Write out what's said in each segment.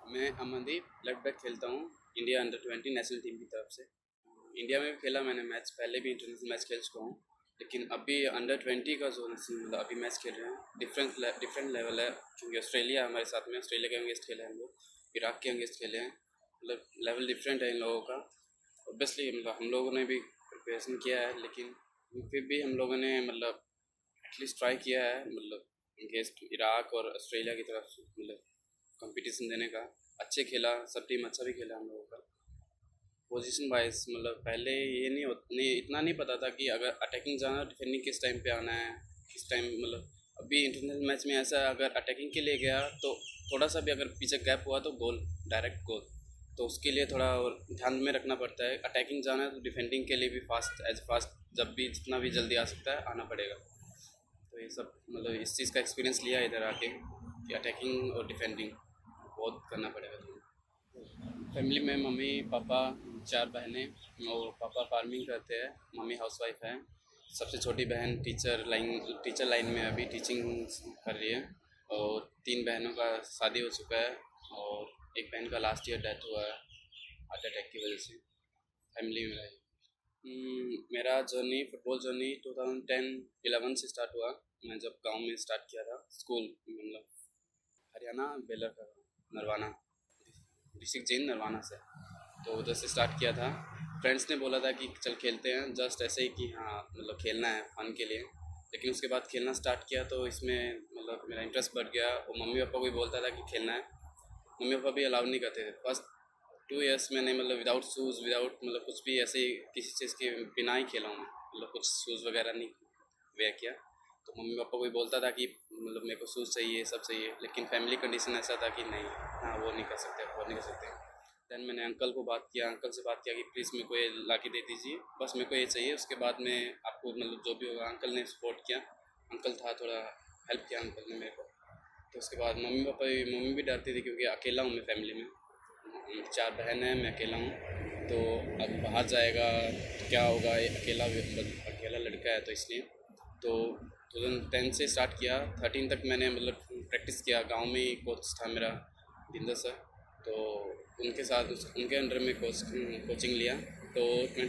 मैं Amandeep left back खेलता हूँ इंडिया अंडर 20 नेशनल टीम की तरफ से। इंडिया में भी खेला मैंने मैच, पहले भी इंटरनेशनल मैच खेल चुका हूँ, लेकिन अभी अंडर 20 का जो मतलब अभी मैच खेल रहे हैं डिफरेंट लेवल है, क्योंकि ऑस्ट्रेलिया हमारे साथ में, ऑस्ट्रेलिया के अगेंस्ट खेले हैं हम लोग, इराक के अगेंस्ट खेले हैं, मतलब लेवल डिफरेंट है इन लोगों का। ऑब्वियसली मतलब हम लोगों ने भी प्रिपरेशन किया है, लेकिन फिर भी हम लोगों ने मतलब एटलीस्ट ट्राई किया है, मतलब अगेंस्ट इराक और ऑस्ट्रेलिया की तरफ मतलब कंपटीशन देने का। अच्छे खेला, सब टीम अच्छा भी खेला हम लोगों का। पोजीशन वाइज मतलब पहले ये नहीं इतना नहीं पता था कि अगर अटैकिंग जाना, डिफेंडिंग किस टाइम पे आना है, किस टाइम मतलब अभी इंटरनेशनल मैच में ऐसा है, अगर अटैकिंग के लिए गया तो थोड़ा सा भी अगर पीछे गैप हुआ तो गोल, डायरेक्ट गोल। तो उसके लिए थोड़ा और ध्यान में रखना पड़ता है। अटैकिंग जाना है तो डिफेंडिंग के लिए भी फास्ट जब भी जितना भी जल्दी आ सकता है आना पड़ेगा। तो ये सब मतलब इस चीज़ का एक्सपीरियंस लिया इधर आके कि अटैकिंग और डिफेंडिंग बहुत करना पड़ेगा तुम्हें। फैमिली में मम्मी पापा, 4 बहनें, और पापा फार्मिंग करते हैं, मम्मी हाउसवाइफ है। सबसे छोटी बहन टीचर लाइन में अभी टीचिंग कर रही है, और 3 बहनों का शादी हो चुका है, और एक बहन का लास्ट ईयर डेथ हुआ है हार्ट अटैक की वजह से। फैमिली में रही। मेरा जर्नी, फुटबॉल जर्नी 2010-11 से स्टार्ट हुआ। मैं जब गांव में स्टार्ट किया था स्कूल, मतलब हरियाणा बेलर का, नरवाना डिस्ट्रिक्ट जैन नरवाना से, तो उधर से स्टार्ट किया था। फ्रेंड्स ने बोला था कि चल खेलते हैं, जस्ट ऐसे ही कि हाँ मतलब खेलना है फन के लिए। लेकिन उसके बाद खेलना स्टार्ट किया तो इसमें मतलब मेरा इंटरेस्ट बढ़ गया, और मम्मी पापा को भी बोलता था कि खेलना है। मम्मी पापा भी अलाउ नहीं करते थे। फर्स्ट 2 इयर्स मैंने मतलब विदाउट शूज़, विदाउट मतलब कुछ भी ऐसे किसी चीज़ के बिना ही खेला हूँ मैं, मतलब कुछ शूज़ वगैरह नहीं वेयर किया। तो मम्मी पापा को भी बोलता था कि मतलब मेरे को शूज़ चाहिए, सब चाहिए, लेकिन फैमिली कंडीशन ऐसा था कि नहीं, हाँ वो नहीं कर सकते, अफोर्ड नहीं कर सकते। दैन मैंने अंकल को बात किया, अंकल से बात किया कि प्लीज़ मेरे को ये ला के दे दीजिए, बस मेरे को ये चाहिए, उसके बाद में आपको मतलब जो भी होगा। अंकल ने सपोर्ट किया, अंकल था, थोड़ा हेल्प किया अंकल ने मेरे को। तो उसके बाद मम्मी भी डरती थी, क्योंकि अकेला हूँ मैं फैमिली में, 4 बहन हैं, मैं अकेला हूँ। तो अब बाहर जाएगा तो क्या होगा, ये अकेला लड़का है, तो इसलिए। तो 2010 से स्टार्ट किया, 13 तक मैंने मतलब प्रैक्टिस किया। गांव में ही कोच था मेरा, जिंदर सर, तो उनके साथ उनके अंडर में कोचिंग लिया। तो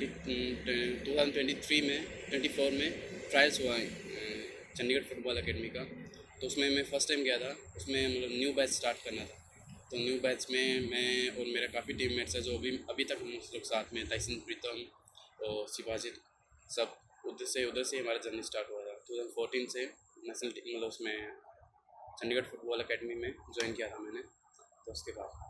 2023 में 24 में ट्रायल्स हुआ चंडीगढ़ फुटबॉल एकेडमी का। तो उसमें मैं फ़र्स्ट टाइम गया था, उसमें मतलब न्यू बैच स्टार्ट करना था। तो न्यू बैच में मैं और मेरे काफ़ी टीममेट्स हैं जो अभी तक हम लोग साथ में, टाइसन, प्रीतम और शिवाजित, सब उधर से हमारा जर्नी स्टार्ट हुआ था। 2014 से नेशनल टीम मतलब उसमें चंडीगढ़ फुटबॉल एकेडमी में ज्वाइन किया था मैंने। तो उसके बाद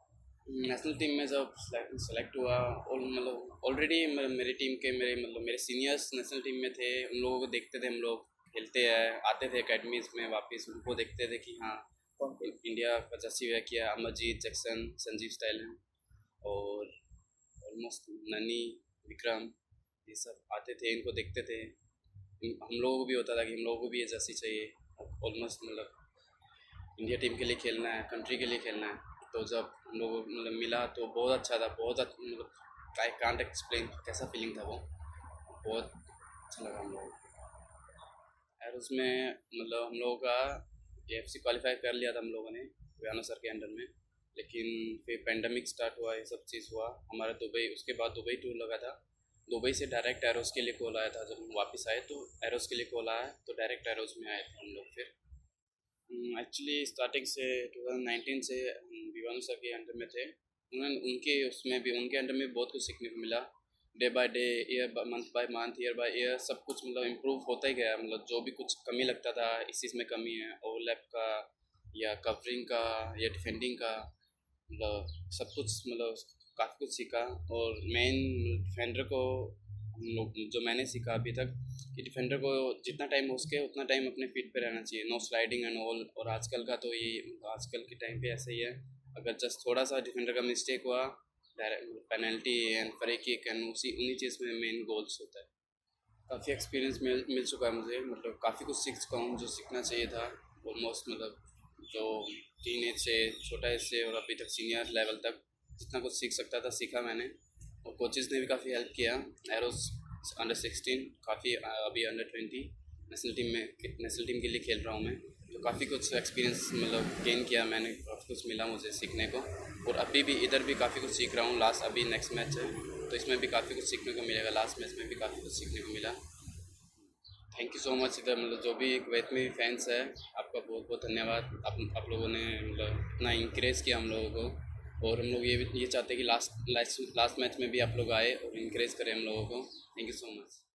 नेशनल टीम में जब सेलेक्ट हुआ, और मतलब ऑलरेडी मेरी टीम के मेरे सीनियर्स नेशनल टीम में थे, उन लोगों को देखते थे, हम लोग खेलते हैं, आते थे एकेडमीज में वापस, उनको देखते थे कि हाँ इंडिया का जर्सी वेयर किया, अमरजीत, जैक्सन, संजीव स्टाइल हैं, और ऑलमोस्ट ननी, विक्रम, ये सब आते थे, इनको देखते थे। हम लोगों को भी होता था कि हम लोगों को भी ये जर्सी चाहिए, ऑलमोस्ट मतलब इंडिया टीम के लिए खेलना है, कंट्री के लिए खेलना है। तो जब हम लोगों को मतलब मिला तो बहुत अच्छा था, बहुत अच्छा, मतलब आई कांट एक्सप्लेन कैसा फीलिंग था वो, बहुत अच्छा लगा हम लोगों को। और उसमें मतलब हम लोगों का AFC क्वालिफाई कर लिया था हम लोगों ने, व्यानो सर के अंडर में। लेकिन फिर पेंडेमिक स्टार्ट हुआ, ये सब चीज़ हुआ हमारा दुबई, उसके बाद दुबई टूर लगा था। दुबई से डायरेक्ट एरोस के लिए कॉल आया था, जब हम वापस आए तो एरोस के लिए कॉल आया, तो डायरेक्ट एरोस में आए थे हम लोग। फिर एक्चुअली स्टार्टिंग से 2019 से विवान सर के अंडर में थे। उन्होंने उनके उसमें भी उनके अंडर में बहुत कुछ सीखने को मिला। Day by day, month by month, year by year सब कुछ मतलब इम्प्रूव होता ही गया। मतलब जो भी कुछ कमी लगता था, इस चीज़ में कमी है, ओवरलैप का या कवरिंग का या डिफेंडिंग का, मतलब सब कुछ मतलब काफ़ी कुछ सीखा। और मेन डिफेंडर को हम लोग, जो मैंने सीखा अभी तक, कि डिफेंडर को जितना टाइम हो सके उतना टाइम अपने फीट पे रहना चाहिए, नो स्लाइडिंग एंड ऑल। और आजकल का तो ये आजकल के टाइम पे ऐसे ही है, अगर जस्ट थोड़ा सा डिफेंडर का मिस्टेक हुआ, direct penalty and free kick, and उन्हीं चीज़ में मेन गोल्स होता है। काफ़ी एक्सपीरियंस मिल चुका है मुझे, मतलब काफ़ी कुछ सीख चुका हूँ जो सीखना चाहिए था ऑलमोस्ट। मतलब जो टीन एज से, छोटा एज से और अभी तक सीनियर लेवल तक जितना कुछ सीख सकता था सीखा मैंने। और कोचेज़ ने भी काफ़ी हेल्प किया। एरोस अंडर 16 काफ़ी, अभी अंडर 20 नेशनल टीम के लिए खेल रहा हूँ मैं। तो काफ़ी कुछ एक्सपीरियंस मतलब गेन किया मैंने, काफ़ी कुछ मिला मुझे सीखने को। और अभी भी इधर भी काफ़ी कुछ सीख रहा हूँ। लास्ट अभी नेक्स्ट मैच है तो इसमें भी काफ़ी कुछ सीखने को मिलेगा, लास्ट मैच में भी काफ़ी कुछ सीखने को मिला। Thank you so much. इधर मतलब जो भी कुवैत में भी फैंस है, आपका बहुत बहुत धन्यवाद। आप लोगों ने मतलब इतना इंकरेज किया हम लोगों को, और हम लोग ये चाहते हैं कि लास्ट मैच में भी आप लोग आए और इंकरेज करें हम लोगों को। Thank you so much.